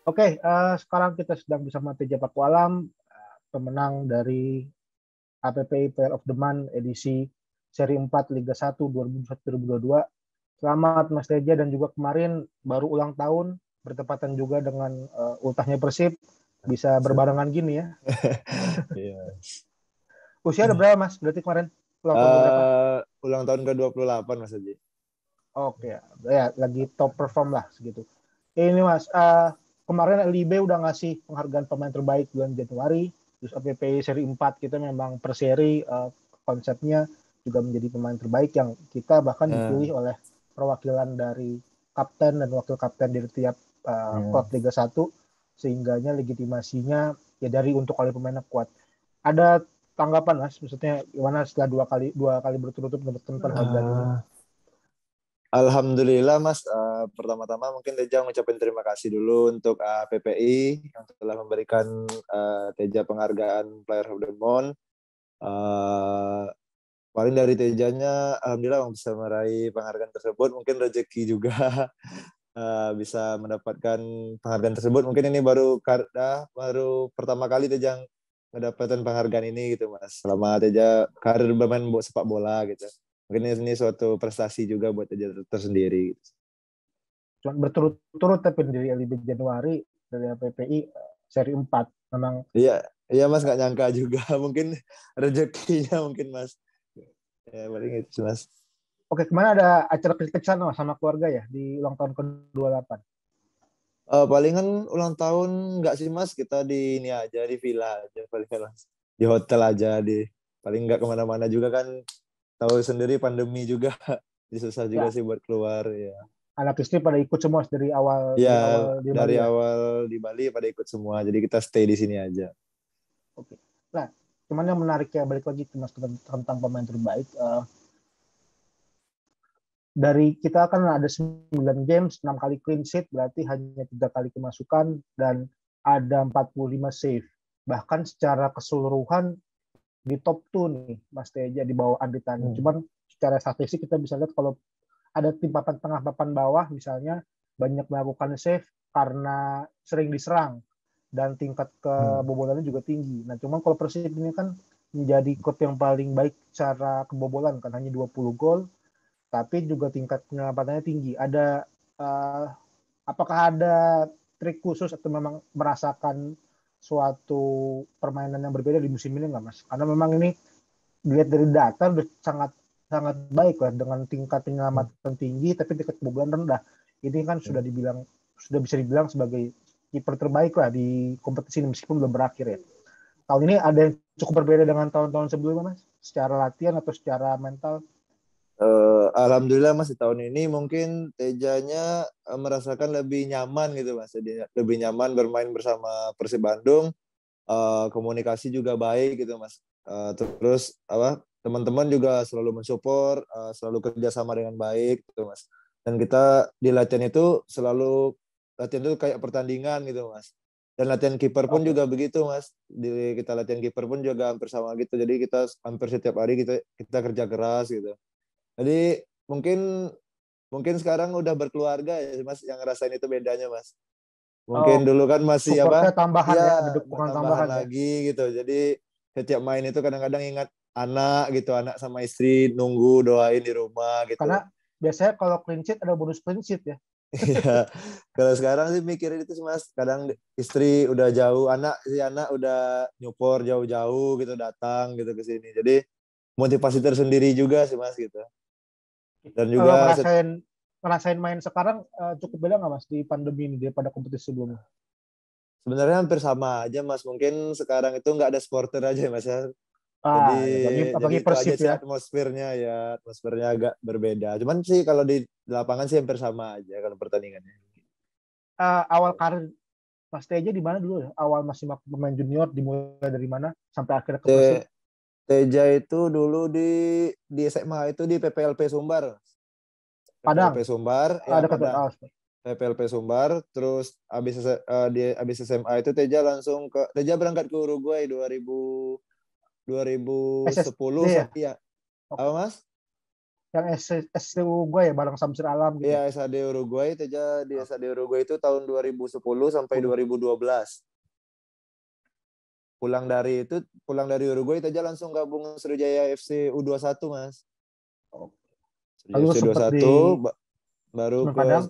Oke, sekarang kita sedang bersama Teja Pakualam, pemenang dari APPI Player of the Month edisi seri 4 Liga 1 2021-2022. Selamat Mas Teja, dan juga kemarin baru ulang tahun, bertepatan juga dengan ultahnya Persib, bisa berbarengan gini ya. Iya. Usia ada berapa Mas? Berarti kemarin ulang tahun berapa? Ulang tahun ke-28 Mas Haji. Oke, ya lagi top perform lah segitu. Ini Mas, kemarin LIB udah ngasih penghargaan pemain terbaik bulan Januari. Terus APPI seri 4 kita memang per seri konsepnya juga menjadi pemain terbaik yang kita bahkan dipilih oleh perwakilan dari kapten dan wakil kapten dari tiap klub Liga 1, sehingganya legitimasinya ya dari untuk oleh pemain kuat. Ada tanggapan Mas, maksudnya gimana setelah dua kali berturut-turut mendapatkan penghargaan ini? Alhamdulillah Mas, pertama-tama mungkin Teja ngucapin terima kasih dulu untuk PPI yang telah memberikan Teja penghargaan Player of the Month. Paling dari Tejanya, alhamdulillah bisa meraih penghargaan tersebut. Mungkin rezeki juga bisa mendapatkan penghargaan tersebut. Mungkin ini baru pertama kali Teja mendapatkan penghargaan ini gitu Mas. Selama Teja karir bermain sepak bola gitu. Mungkin ini suatu prestasi juga buat Teja tersendiri. Cuma berturut-turut tapi dari LIB Januari, dari APPI seri 4 memang. Iya Mas, nggak nyangka juga. Mungkin rezekinya mungkin Mas. Ya paling itu Mas. Oke, kemana ada acara kritik sana sama keluarga ya di ulang tahun ke-28? Palingan ulang tahun nggak sih Mas, kita di ini aja, di villa aja palingan Mas. Di hotel aja, paling nggak kemana-mana juga kan, tahu sendiri pandemi juga. Jadi susah juga Ya, sih buat keluar ya. anak istri pada ikut semua dari awal Ya, di dari Bali ya. awal di Bali pada ikut semua, jadi kita stay di sini aja. Oke. Nah, cuman yang menarik ya balik lagi Mas tentang pemain terbaik. Dari kita kan ada 9 games, 6 kali clean sheet, berarti hanya 3 kali kemasukan dan ada 45 save. Bahkan secara keseluruhan di top 2 nih Mas Teja di bawah Andi Tani. Cuman secara statistik kita bisa lihat kalau ada tim papan tengah, papan bawah misalnya banyak melakukan save karena sering diserang dan tingkat kebobolannya juga tinggi. Nah, cuman kalau Persib ini kan menjadi klub yang paling baik secara kebobolan kan, hanya 20 gol, tapi juga tingkat penyelamatannya tinggi. Apakah ada trik khusus atau memang merasakan suatu permainan yang berbeda di musim ini nggak Mas? Karena memang ini dilihat dari data udah sangat sangat baik lah dengan tingkat penyelamatan tinggi tapi tingkat kebobolan rendah. Ini kan sudah bisa dibilang sebagai kiper terbaik lah di kompetisi ini meskipun belum berakhir ya. Tahun ini ada yang cukup berbeda dengan tahun-tahun sebelumnya Mas? Secara latihan atau secara mental? Alhamdulillah Mas, di tahun ini mungkin Tejanya merasakan lebih nyaman gitu Mas. Jadi lebih nyaman bermain bersama Persib Bandung. Komunikasi juga baik gitu Mas. Terus teman-teman juga selalu mensupport, selalu kerjasama dengan baik gitu Mas. Dan kita di latihan itu selalu latihan itu kayak pertandingan gitu Mas. Dan latihan kiper pun juga begitu Mas. Kita latihan kiper pun juga hampir sama gitu. Jadi kita hampir setiap hari kita kerja keras gitu. Jadi mungkin sekarang udah berkeluarga ya Mas, yang ngerasain itu bedanya Mas. Mungkin dulu kan masih supportnya tambahan ya, ada iya, dukungan tambahan tambahan ya. lagi gitu. Jadi setiap main itu kadang-kadang ingat anak gitu, anak sama istri nunggu doain di rumah Karena gitu. biasanya kalau clean sheet ada bonus clean sheet ya. Iya. Kalau sekarang sih mikirin itu sih Mas. Kadang istri udah jauh, si anak udah nyupor jauh-jauh gitu, datang gitu ke sini. Jadi motivasi tersendiri juga sih Mas gitu. Dan Kalau juga ngerasain main sekarang cukup beda nggak Mas di pandemi ini daripada kompetisi sebelumnya? sebenarnya hampir sama aja Mas. Mungkin sekarang itu nggak ada supporter aja Mas ya. Jadi Ya, jadi bagi itu aja Persib sih ya. atmosfernya agak berbeda. Cuman sih kalau di lapangan sih hampir sama aja kalau pertandingannya. Awal karir Mas Teja di mana dulu ya? Awal masih pemain junior dimulai dari mana sampai akhirnya ke Persib? Teja itu dulu di SMA itu di PPLP Sumbar. Padang. PPLP Sumbar ya Ada kata Padang. PPLP Sumbar, terus habis SMA itu Teja berangkat ke Uruguay 2010 SSD ya. ya. Oke. Apa Mas? Yang SC Uruguay ya, bareng Samsir Alam gitu ya. Iya, SAD Uruguay, Teja di SAD Uruguay itu tahun 2010 sampai 2012. Pulang dari Uruguay Teja langsung gabung Sriwijaya FC U21, Mas. Oh. Sriwijaya Lalu FC sempat di 21 baru Semen ke Padang.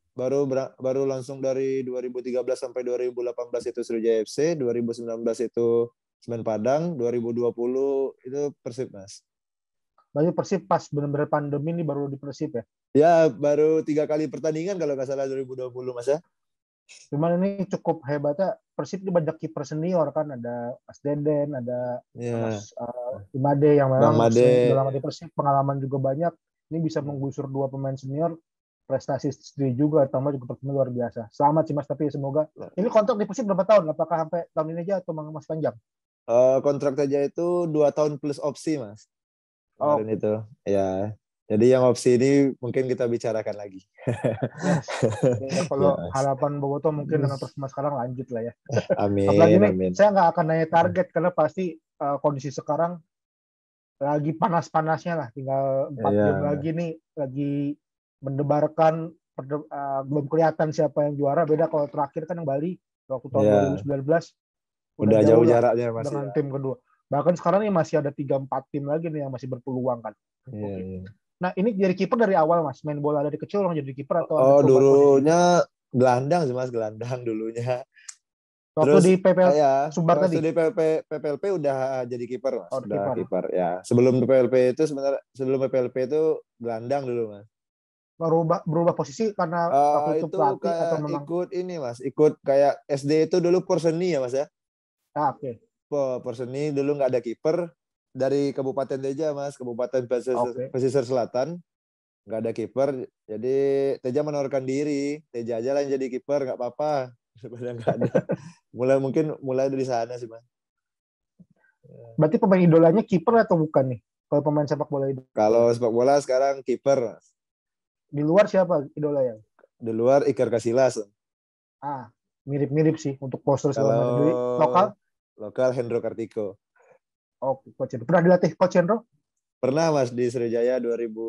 baru langsung dari 2013 sampai 2018 itu Sriwijaya FC, 2019 itu Semen Padang, 2020 itu Persib, Mas. Berarti Persib pas benar-benar pandemi ini baru di Persib ya. Ya, baru 3 kali pertandingan kalau nggak salah 2020, Mas ya. Cuman ini cukup hebatnya Persib ini banyak kiper senior kan, ada Mas Deden, ada Ya, Mas Imade yang Bang memang Made. udah lama di Persib, pengalaman juga banyak. Ini bisa menggusur 2 pemain senior, prestasi sendiri juga, tambah juga performa luar biasa. Selamat sih Mas, tapi semoga ini kontrak di Persib berapa tahun? Apakah sampai tahun ini aja atau masih panjang? Kontrak Teja itu 2 tahun plus opsi, Mas. Oh, Kemarin itu. Ya. Jadi yang opsi ini mungkin kita bicarakan lagi. yes. Ya, Ya, kalau Mas. harapan Boboto mungkin dengan performa sekarang lanjut lah ya. Apalagi Amin, nih, amin. saya nggak akan nanya target karena pasti kondisi sekarang lagi panas-panasnya lah, tinggal 4 jam Ya, lagi nih, lagi mendebarkan, belum kelihatan siapa yang juara. Beda kalau terakhir kan yang Bali waktu tahun ya. 2019 udah Udah jauh jauh lah jaraknya, Mas dengan ya. tim kedua. Bahkan sekarang ini masih ada 3-4 tim lagi nih yang masih berpeluang kan. Iya, Oke. iya. Nah ini jadi kiper dari awal Mas, main bola dari kecil orang jadi kiper atau ada Oh, perubahan posisi? dulunya gelandang sih, Mas, gelandang dulunya. Waktu Terus di PPL ya, Sumbar waktu tadi, di PPLP udah jadi kiper, Mas. oh Udah kiper. kiper ya. Sebelum PPLP itu gelandang dulu, Mas. Berubah posisi karena waktu itu Itu pelatih atau kayak memang ikut ini, Mas. Ikut kayak SD itu dulu Porseni ya, Mas ya. oke. Porseni dulu nggak ada kiper, dari Kabupaten Teja, Mas. Kabupaten Oke. Pesisir Selatan. Nggak ada kiper. Jadi Teja menawarkan diri. Teja aja lah yang jadi kiper, nggak apa-apa. Sebenarnya nggak ada. Mulai dari sana sih, Mas. Berarti pemain idolanya kiper atau bukan nih? Kalau pemain sepak bola Kalau idola. sepak bola sekarang kiper, Mas. Di luar siapa idola yang? Di luar Iker Casillas. Ah, mirip-mirip sih untuk poster segala Kalau macam. Jadi lokal, lokal Hendro Kartiko. oh Coach Hendro. Pernah dilatih Coach Hendro? Pernah, Mas, di Sriwijaya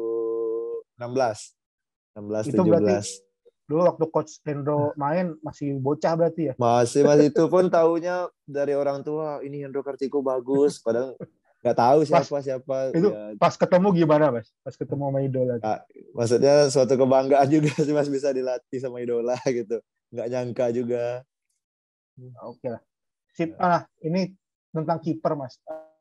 2016, 16, Itu berarti 17. dulu waktu Coach Hendro main masih bocah berarti ya? Masih itu pun taunya dari orang tua, ini Hendro Kartiko bagus, padahal nggak tahu Pas siapa itu ya. pas ketemu gimana Mas? Pas ketemu sama idola tuh. Maksudnya suatu kebanggaan juga sih, Mas, bisa dilatih sama idola gitu. Nggak nyangka juga. Oke lah. Sip. Ini tentang kiper Mas.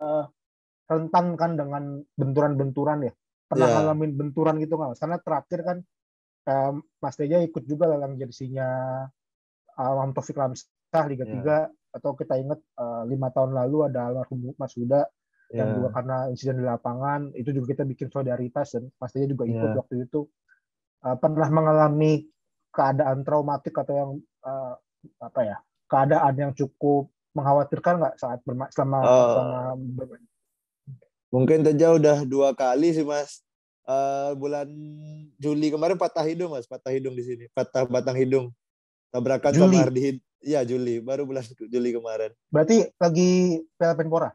Rentan kan dengan benturan-benturan ya. Pernah Ya, ngalamin benturan gitu nggak Mas? Karena terakhir kan Mas Teja ikut juga lelang jersinya Taufik Ramsah Liga ya, 3, atau kita ingat 5 tahun lalu ada almarhum Mas Huda yang juga ya, karena insiden di lapangan itu juga kita bikin solidaritas dan Mas Teja juga ikut ya. waktu itu. Pernah mengalami keadaan traumatik atau yang apa ya, keadaan yang cukup mengkhawatirkan nggak saat selama Eh, bermain? Mungkin Teja udah 2 kali sih, Mas. Bulan Juli kemarin patah hidung, Mas. Patah hidung di sini. Patah batang hidung. Tabrakan sama Juli, Ardi. Iya, Juli. Baru bulan Juli kemarin. berarti lagi Piala Menpora.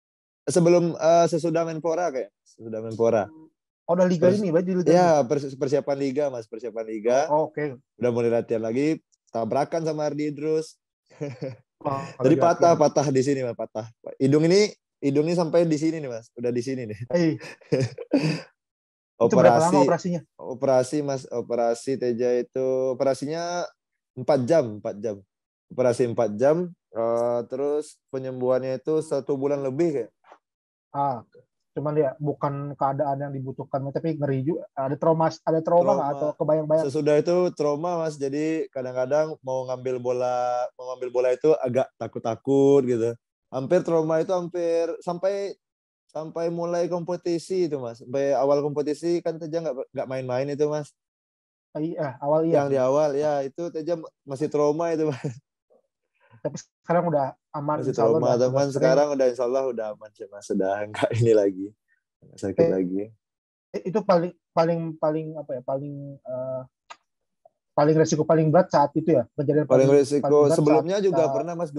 Sesudah Menpora kayak. Sesudah Menpora. Oh, udah liga Pers ini, berarti liga ini. ya, persiapan liga, Mas. Persiapan liga. Oke. Udah mulai latihan lagi. Tabrakan sama Ardi Idrus. Wah, Jadi lagi latihan. patah di sini, Mas. Patah. Hidungnya sampai di sini nih, Mas. Udah di sini nih. Itu berapa lama Operasi operasinya? Mas, operasi Teja itu operasinya 4 jam, 4 jam. Operasi 4 jam, terus penyembuhannya itu 1 bulan lebih kayak. Ah, cuman ya bukan keadaan yang dibutuhkan, tapi ngeri juga. Ada trauma nggak atau Trauma. kebayang-bayang? Sesudah itu trauma, Mas. Jadi kadang-kadang mau ngambil bola itu agak takut-takut gitu. Hampir trauma itu hampir sampai sampai mulai kompetisi itu, Mas. Sampai awal kompetisi kan Teja nggak main-main itu, Mas. Awal iya Yang di benar. awal ya itu Teja masih trauma itu, Mas. Tapi sekarang udah aman, Masih insya Allah trauma, udah teman. sering. Sekarang udah insya Allah udah aman sih, Mas. Sudah enggak ini lagi, nggak sakit Eh, lagi. Itu paling paling paling apa ya? Paling resiko paling berat saat itu ya. Kejadian Paling paling paling risiko berat saat sebelumnya juga pernah, Mas.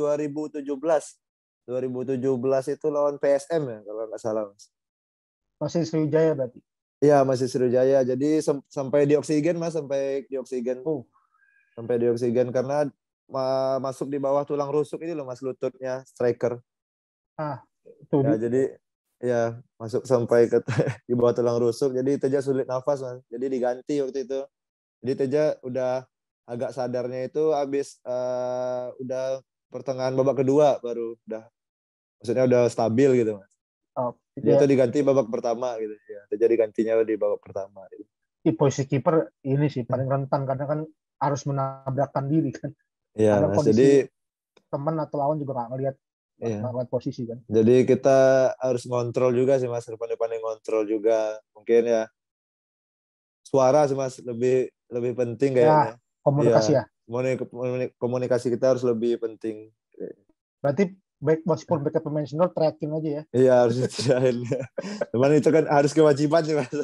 2017 itu lawan PSM ya kalau nggak salah, Mas. masih Sriwijaya berarti. Iya, masih Sriwijaya. Jadi sampai di oksigen Mas, sampai di oksigen. Oh, Sampai di oksigen karena masuk di bawah tulang rusuk ini loh Mas, lututnya striker. itu Ya, jadi ya masuk sampai ke di bawah tulang rusuk. Jadi Teja sulit nafas Mas. Jadi diganti waktu itu. Jadi Teja udah agak sadarnya itu habis udah pertengahan babak kedua baru udah, maksudnya udah stabil gitu Mas. itu Dia ya, tuh diganti babak pertama gitu ya. Teja digantinya di babak pertama gitu. di posisi kiper ini sih paling rentan karena kan harus menabrakkan diri kan. Iya Kadang Mas. Jadi kondisi teman atau lawan juga nggak ngelihat iya. posisi kan. Jadi kita harus ngontrol juga sih Mas, depan-depannya ngontrol juga. Mungkin ya suara sih Mas lebih lebih penting Ya, kayaknya. komunikasi Iya, ya. komunikasi kita harus lebih penting. Berarti baik meskipun back pemain senior tracking aja ya. Iya, harus diserahin. Cuman itu kan harus kewajiban sih Mas.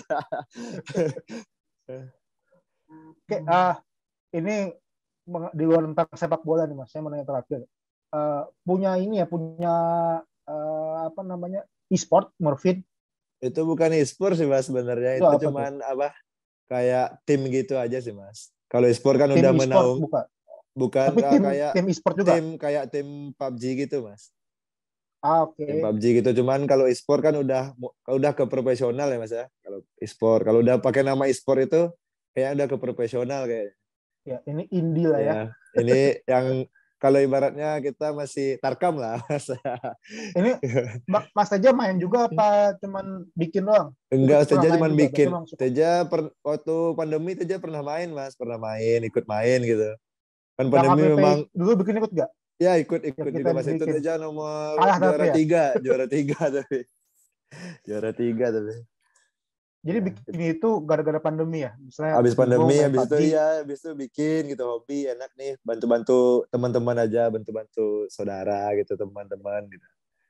Oke, ini di luar tentang sepak bola nih Mas, saya mau nanya terakhir. Punya ini ya, punya apa namanya, e-sport, Morfin. Itu bukan e-sport sih Mas sebenarnya. Itu Itu apa tuh? cuman apa? Kayak tim gitu aja sih Mas. Kalau e-sport kan Tim udah e-sport menaung, bukan? bukan Tapi tim kayak tim e-sport juga. tim kayak tim PUBG gitu Mas. Tim Oke. PUBG gitu. Cuman kalau e-sport kan udah ke profesional ya Mas ya. Kalau e-sport, kalau udah pakai nama e-sport itu kayak udah ke profesional kayak. Ya, ini indie lah ya. Ya, ini yang kalau ibaratnya kita masih tarkam lah Mas. Ini Mas Teja main juga apa cuman bikin doang? Enggak, Ikut pernah Teja main cuma juga, berarti bikin. emang suka. Waktu pandemi Teja pernah main Mas, pernah main, ikut main gitu. Kan Yang pandemi APP memang dulu bikin ikut gak? ya ikut Yang kita juga Mas, itu bikin. Teja nomor Kalah tapi ya. juara tiga tapi juara tiga tapi. Jadi Ya. bikin itu gara-gara pandemi ya. Misalnya Habis sibuk pandemi, main habis itu PUBG. ya, habis itu bikin gitu hobi enak nih, bantu-bantu teman-teman aja, bantu-bantu saudara gitu, teman-teman gitu.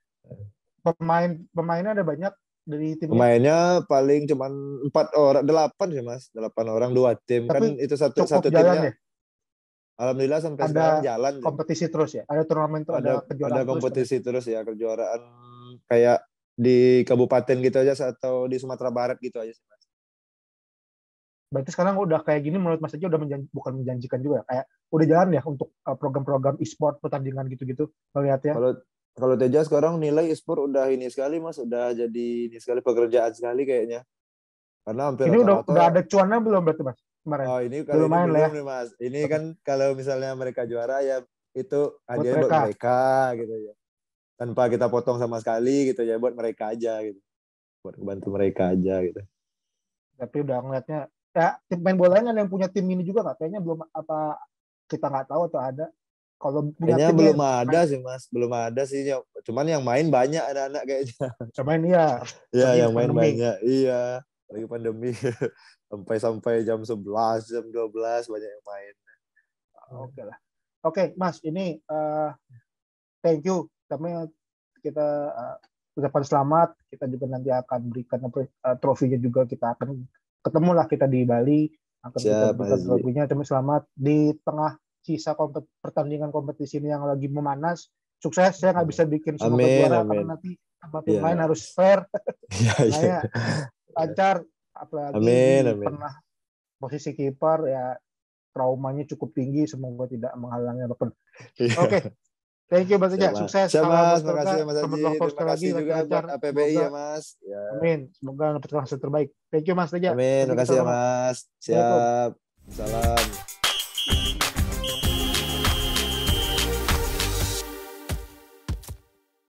Pemainnya ada banyak dari timnya. Pemainnya paling cuman 4 orang, 8 sih Mas, 8 orang 2 tim kan Tapi itu satu cukup satu jalan timnya. ya. Alhamdulillah sampai sekarang Ada jalan sih. kompetisi terus ya. Ada turnamen terus, ada Ada kejuaraan terus kan ya. kompetisi terus ya, kejuaraan kayak di kabupaten gitu aja atau di Sumatera Barat gitu aja sih Mas. Berarti sekarang udah kayak gini menurut Mas aja udah bukan menjanjikan juga ya. Kayak udah jalan ya untuk program-program e-sport, pertandingan gitu-gitu. Melihat ya. Kalau kalau Teja sekarang nilai e-sport udah ini sekali Mas, udah jadi ini sekali pekerjaan sekali kayaknya. Karena hampir Ini udah rata-rata ada cuannya belum berarti Mas kemarin? oh ini Udah kali ini lumayan lah belum ya nih Mas. Ini kan kalau misalnya mereka juara ya itu buat hadiahnya buat mereka. mereka gitu ya. Tanpa kita potong sama sekali gitu ya, buat mereka aja gitu. Buat bantu mereka aja gitu. Tapi udah ngeliatnya ya, tim main bolanya yang punya tim ini juga nggak? Kayaknya belum, apa kita nggak tahu atau ada. Kalau punya Kayaknya timnya belum ada main, sih Mas, belum ada sih. Cuman yang main banyak anak-anak kayaknya. main ya. Iya, Lagi yang main pandemi. banyak. Iya, lagi pandemi sampai jam 11, jam 12 banyak yang main. Oke lah. Oke Mas, ini thank you. Kami kita ucapan selamat. Kita juga nanti akan berikan trofinya juga, kita akan ketemu lah kita di Bali. Akan kita Siap, berikan Mas. trofinya. Kami selamat di tengah sisa pertandingan kompetisi ini yang lagi memanas. Sukses, saya nggak bisa bikin semoga Amin, juara amin. karena nanti sama tim lain Iya. harus fair. Iya, iya. Saya lancar, apalagi Amin, di amin. tengah posisi kiper ya, traumanya cukup tinggi, semoga tidak menghalangi apapun. Iya. Oke, thank you Mas Siap, Teja, Mas. sukses, Siap, salam Mas. buat Makasih keluarga, Mas selamat Haji. ulang tahun Terima sekali lagi, kasih juga lancar-lancar, buat APPI semoga, ya, Mas. Ya. amin, semoga mendapatkan hasil terbaik. Thank you Mas Teja, Amin. nanti kita Makasih ya, ngomong. Mas. Assalamualaikum. Siap. Salam.